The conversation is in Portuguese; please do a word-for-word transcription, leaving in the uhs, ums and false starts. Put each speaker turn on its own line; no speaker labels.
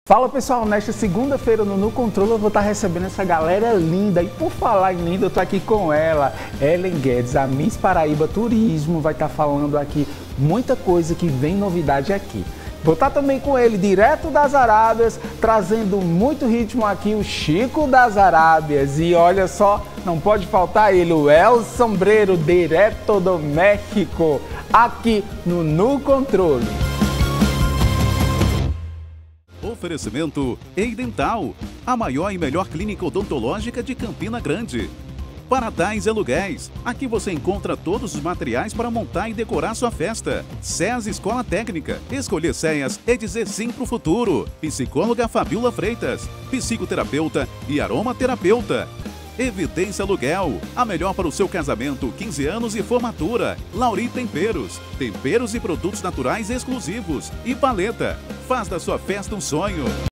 Fala pessoal, nesta segunda-feira no No Controle eu vou estar recebendo essa galera linda. E por falar em linda, eu tô aqui com ela, Ellen Guedes, a Miss Paraíba Turismo, vai estar falando aqui muita coisa que vem novidade aqui. Vou estar também com ele, direto das Arábias, trazendo muito ritmo aqui, o Chico das Arábias. E olha só, não pode faltar ele, o El Sombreiro, direto do México, aqui no No Controle.
Oferecimento Eidental, a maior e melhor clínica odontológica de Campina Grande. Paratais Aluguéis, aqui você encontra todos os materiais para montar e decorar sua festa. S E S Escola Técnica, escolher S E S é dizer sim pro futuro. Psicóloga Fabiola Freitas, psicoterapeuta e aromaterapeuta. Evidência Aluguel, a melhor para o seu casamento, quinze anos e formatura. Lauri Temperos, temperos e produtos naturais exclusivos. E Paleta, faz da sua festa um sonho.